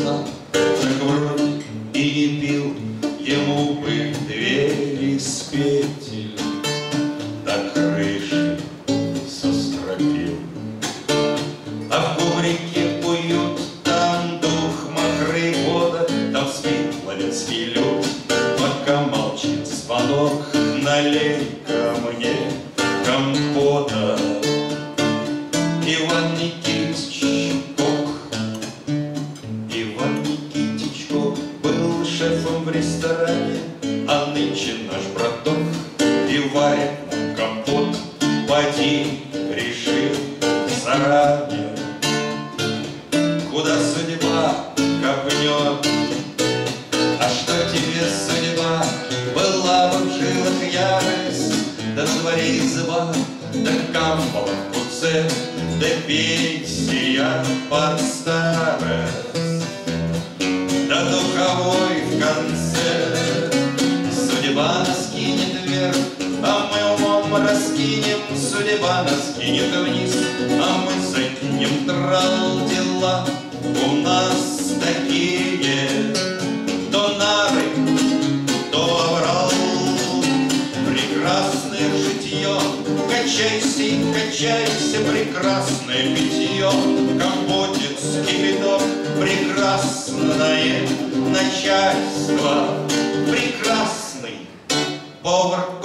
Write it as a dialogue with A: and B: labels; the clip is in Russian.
A: знал, так вроде и не пил, ему бы двери с петель до крыши со стропил. А в коврике уют, там дух мокрый года, там спит пловецкий люд, пока молчит звонок, налей-ка мне компота. Иван Никитич Кок, Иван Никитич Кок был шефом в ресторане, а нынче наш браток и варит нам компот, поди решил заранее, куда судьба копнет. А что тебе судьба? Была бы в жилах ярость, да на дворе изба, да кампала в куце, да пенсия под старость, да духовой в конце. Судьба нас кинет вверх, а мы умом раскинем, судьба нас кинет вниз, а мы закинем трал-дела. У нас такие то нары, то оврал, прекрасное житье, качайся и качайся, прекрасное питье, компотец, кипяток, прекрасное начальство, прекрасный повар